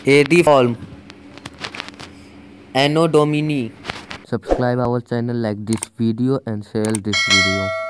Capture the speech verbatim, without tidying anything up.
Edi form. Anno Domini. Subscribe our channel, like this video and share this video.